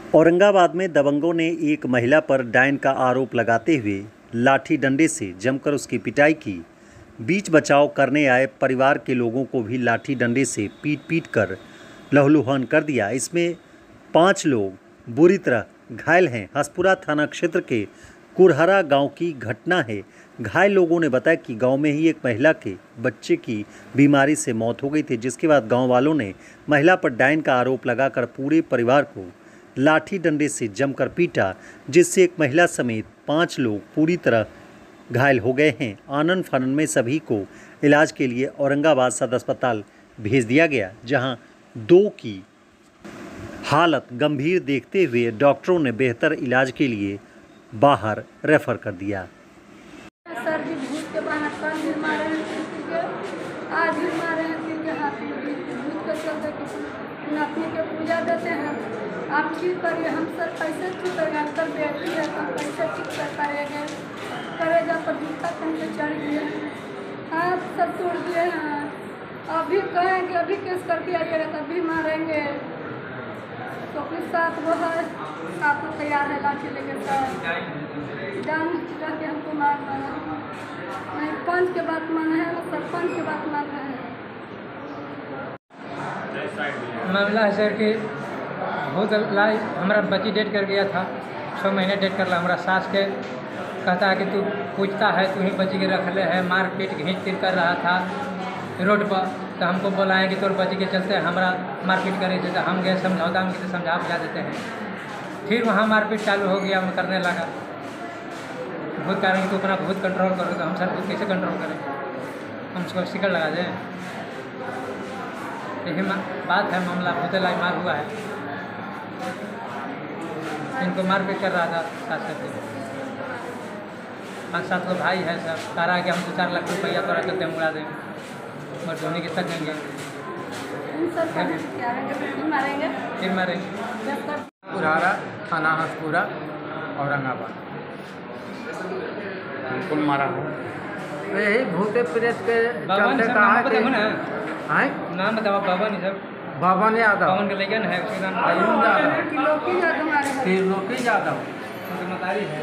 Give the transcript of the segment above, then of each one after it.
औरंगाबाद में दबंगों ने एक महिला पर डायन का आरोप लगाते हुए लाठी डंडे से जमकर उसकी पिटाई की। बीच बचाव करने आए परिवार के लोगों को भी लाठी डंडे से पीट पीट कर लहूलुहान कर दिया। इसमें 5 लोग बुरी तरह घायल हैं। हसपुरा थाना क्षेत्र के कुरहरा गांव की घटना है। घायल लोगों ने बताया कि गांव में ही एक महिला के बच्चे की बीमारी से मौत हो गई थी, जिसके बाद गांव वालों ने महिला पर डायन का आरोप लगाकर पूरे परिवार को लाठी डंडे से जमकर पीटा, जिससे एक महिला समेत 5 लोग पूरी तरह घायल हो गए हैं। आनन फानन में सभी को इलाज के लिए औरंगाबाद सदर अस्पताल भेज दिया गया, जहां 2 की हालत गंभीर देखते हुए डॉक्टरों ने बेहतर इलाज के लिए बाहर रेफर कर दिया। सर जी भूत के बहाने कल भी मारे हैं, आज भी मारे हैं, फिर के हाथ में भूत के चलते नाथनी के पूजा देते हैं। आप ठीक करिए, हम सर कैसे ठीक करेंगे? अंकल बेटी है तो कैसे ठीक कर पाएंगे? करेगा पर जूता पहन के चढ़ दिए हैं, हाथ सब तोड़ दिए हैं। अभी कहेंगे अभी केस करके आइएगा तभी मारेंगे। तो फिर 7 वो है, 7 तैयार है लाठी लेके सर जान के हमको मारना है। नहीं पंच के बात मान है ना सरपंच के बात मान रहे हैं। मामला है सर कि बहुत लाइफ हमारा बच्ची डेट कर गया था, 6 महीने डेट कर ला। हमारा सास के कहता है कि तू पूछता है तू ही बच्ची के रख ले है। मार पीट घींच तीर कर रहा था रोड पर, तो हमको बोला है कि तोर बच्ची के चलते हमारा मारपीट करे थे। तो हम गए समझौता में कि समझा बुझा देते हैं। फिर वहाँ मारपीट चालू हो गया, मैं करने लगा। भूत कारण कि तू अपना भूत कंट्रोल करो, तो हम सर भूत कैसे कंट्रोल करें? हम उसको स्टिकर लगा दें? यही बात है, मामला भूते लाई मार हुआ है। इनको मारपीट कर रहा था सास करके। 5-7 लोग भाई है सर, कह रहा है कि हम 2-4 लाख रुपया तोरा चलते हम उड़ा देंगे और धोनी के तक देंगे। फिर मारेंगे। कुरहरा थाना हसपुरा औरंगाबाद। कौन मारा हो? यही भूते प्रेत के चलते कहा कि नाम बताओ। भवन ही सब भवन यादव, पवन के लेकिन है उसके नाम अयुन यादव, त्रिलोकी यादव, मतारी है।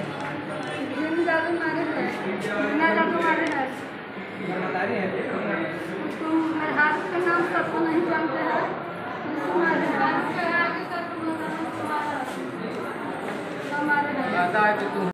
मतारी है हाथ का नाम सबको नहीं जानते हैं। कहता है कि तू